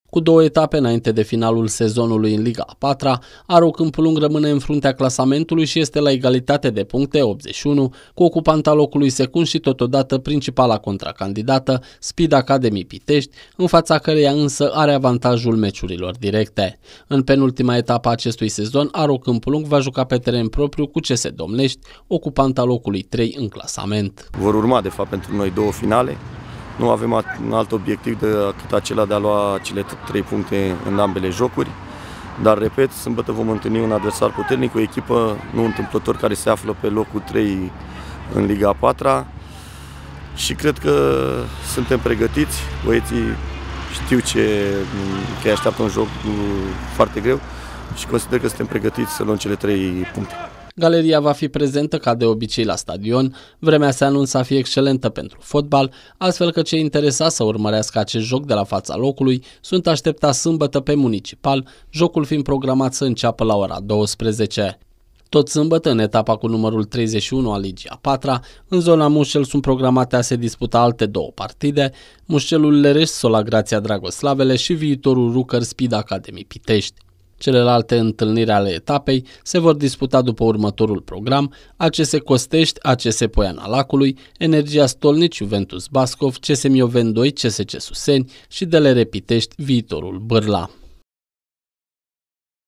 Cu 2 etape înainte de finalul sezonului în Liga a 4-a, ARO Câmpul Lung rămâne în fruntea clasamentului și este la egalitate de puncte, 81, cu ocupanta locului secund și totodată principala contracandidată, Speed Academy Pitești, în fața căreia însă are avantajul meciurilor directe. În penultima etapă a acestui sezon, ARO Câmpul Lung va juca pe teren propriu cu CS Domnești, ocupanta locului 3 în clasament. Vor urma, de fapt, pentru noi 2 finale. Nu avem un alt obiectiv decât acela de a lua cele 3 puncte în ambele jocuri. Dar, repet, sâmbătă vom întâlni un adversar puternic, o echipă nu întâmplător care se află pe locul 3 în Liga a 4-a și cred că suntem pregătiți. Băieții știu că îi așteaptă un joc foarte greu și consider că suntem pregătiți să luăm cele 3 puncte. Galeria va fi prezentă ca de obicei la stadion, vremea se anunță a fi excelentă pentru fotbal, astfel că cei interesați să urmărească acest joc de la fața locului sunt așteptați sâmbătă pe Municipal, jocul fiind programat să înceapă la ora 12. Tot sâmbătă, în etapa cu numărul 31 a Ligii a 4-a, în zona Mușel sunt programate a se disputa alte 2 partide, Mușelul Lerești, Sola Grația Dragoslavele și viitorul Rucăr Speed Academy Pitești. Celelalte întâlniri ale etapei se vor disputa după următorul program: ACS Costești, ACS Poiana Lacului, Energia Stolnici, Juventus Bascov, CS Mioveni 2, CSC Suseni și DLR Pitești, viitorul Bârla.